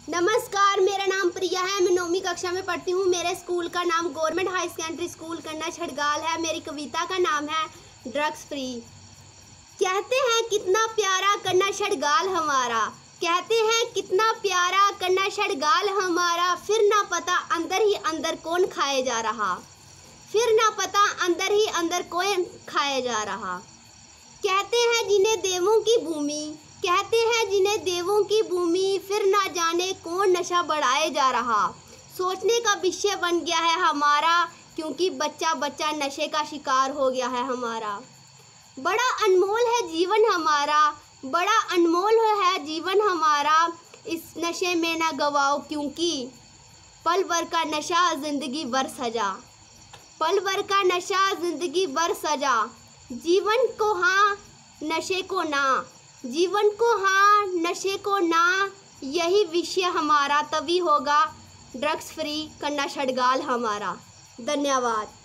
नमस्कार, मेरा नाम प्रिया है। मैं 9वीं कक्षा में पढ़ती हूँ। मेरे स्कूल का नाम गवर्नमेंट हाई सेकेंडरी स्कूल कन्ना छड़गाल है। मेरी कविता का नाम है ड्रग्स फ्री। कहते हैं कितना प्यारा कन्ना छड़गाल हमारा, कहते हैं कितना प्यारा कन्ना छड़गाल हमारा, फिर ना पता अंदर ही अंदर कौन खाए जा रहा, फिर ना पता अंदर ही अंदर कौन खाए जा रहा। कहते हैं जिन्हें देवों की भूमि, कहते हैं जिन्हें देवों की भूमि, फिर ना जाने कौन नशा बढ़ाए जा रहा। सोचने का विषय बन गया है हमारा, क्योंकि बच्चा बच्चा नशे का शिकार हो गया है हमारा। बड़ा अनमोल है जीवन हमारा, बड़ा अनमोल है जीवन हमारा, इस नशे में ना गवाओ, क्योंकि पल भर का नशा जिंदगी भर सजा, पल भर का नशा जिंदगी भर सजा। जीवन को हाँ नशे को ना, जीवन को हाँ नशे को ना, यही विषय हमारा, तभी होगा ड्रग्स फ्री कन्ना छड़गाल हमारा। धन्यवाद।